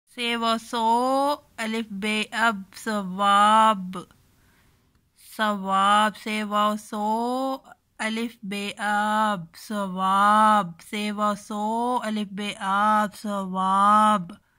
से व सो अलिफ बे अब सवाब सवाब से व सो अलिफ बे अब सवाब से व सो अलिफ बे अब सवाब।